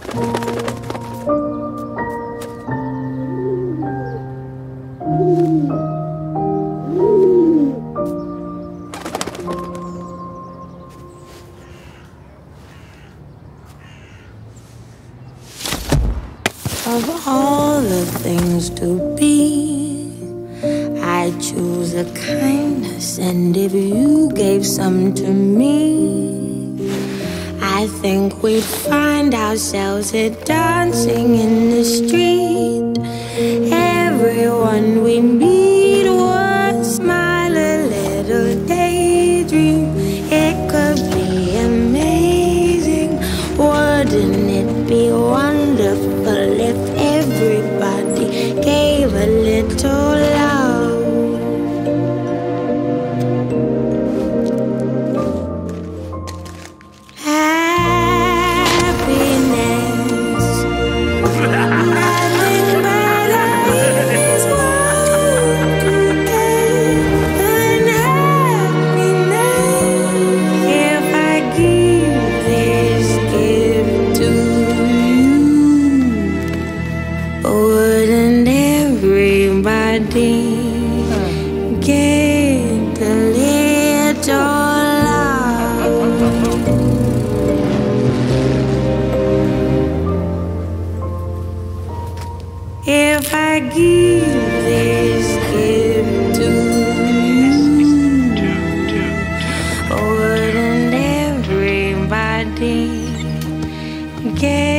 Of all the things to be, I choose a kindness, and if you gave some to me, I think we'd find ourselves here dancing in the street. Everyone we meet would smile, a little daydream. It could be amazing, wouldn't it be wonderful if everybody gave a little love? Wouldn't everybody get a little love? If I give this gift to you, wouldn't everybody get